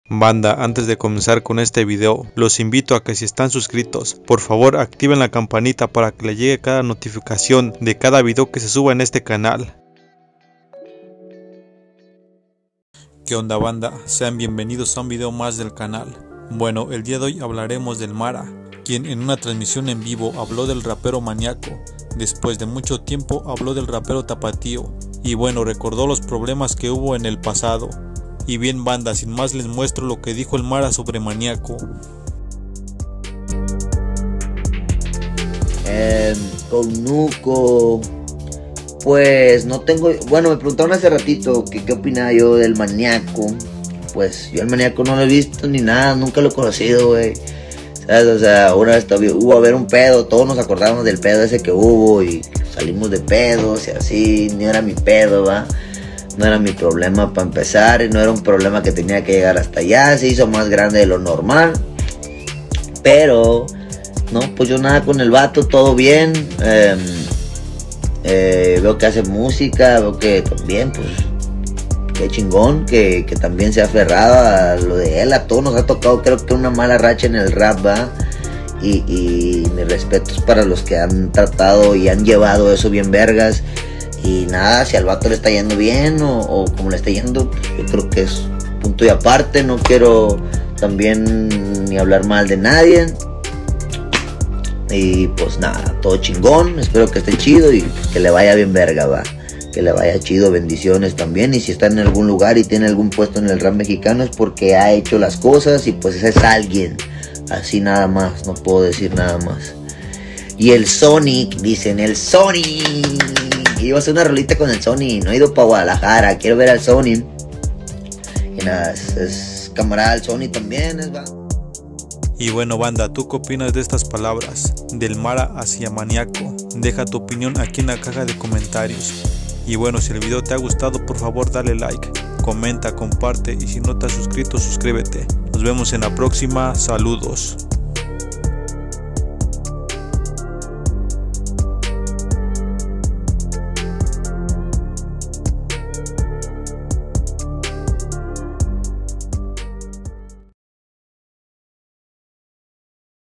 Banda, antes de comenzar con este video, los invito a que si están suscritos, por favor activen la campanita para que les llegue cada notificación de cada video que se suba en este canal. ¿Qué onda, banda? Sean bienvenidos a un video más del canal. Bueno, el día de hoy hablaremos del Mara, quien en una transmisión en vivo habló del rapero Maniaco. Después de mucho tiempo habló del rapero Tapatío y bueno, recordó los problemas que hubo en el pasado. Y bien, banda, sin más les muestro lo que dijo el Mara sobre Maniaco. Con Nuco, pues no tengo, bueno, me preguntaron hace ratito que qué opinaba yo del Maniaco. Pues yo al Maniaco no lo he visto ni nada, nunca lo he conocido, güey. ¿Sabes? O sea, una vez hubo a ver un pedo, todos nos acordamos del pedo ese que hubo y salimos de pedos y así, ni era mi pedo, va. No era mi problema para empezar y no era un problema que tenía que llegar hasta allá, se hizo más grande de lo normal. Pero, no, pues yo nada con el vato, todo bien. Veo que hace música, veo que también, pues, qué chingón, que también se ha aferrado a lo de él. A todos nos ha tocado, creo que una mala racha en el rap, ¿va? Y mis respetos para los que han tratado y han llevado eso bien vergas. Y nada, si al vato le está yendo bien o como le está yendo, yo creo que es punto y aparte. No quiero también ni hablar mal de nadie. Y pues nada, todo chingón, espero que esté chido y que le vaya bien verga, va. Que le vaya chido, bendiciones también. Y si está en algún lugar y tiene algún puesto en el rap mexicano es porque ha hecho las cosas y pues es alguien. Así nada más, no puedo decir nada más. Y el Sonic, dicen el Sonic. Iba a hacer una rolita con el Sony, no he ido para Guadalajara, quiero ver al Sony. Y nada, es camarada el Sony también, es va. Y bueno, banda, ¿tú qué opinas de estas palabras del Mara hacia Maniaco? Deja tu opinión aquí en la caja de comentarios. Y bueno, si el video te ha gustado, por favor dale like, comenta, comparte y si no te has suscrito, suscríbete. Nos vemos en la próxima, saludos.